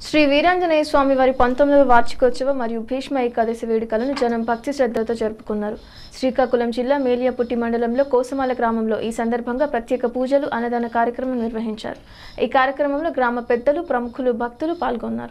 శ్రీ వీరాంజనేయ స్వామి వారి 19వ వార్షికోత్సవ మరియు భీష్మ ఏకాదశి వేడుకలను జనం భక్తి శ్రద్ధలతో జరుపుకున్నారు. శ్రీకాకుళం జిల్లా మేలియాపుట్టి మండలంలో కోసమాల గ్రామంలో ఈ సందర్భంగా ప్రత్యేక పూజలు అన్నదాన కార్యక్రమం నిర్వహించారు. ఈ కార్యక్రమంలో గ్రామ పెద్దలు, ప్రముఖులు, భక్తులు పాల్గొన్నారు.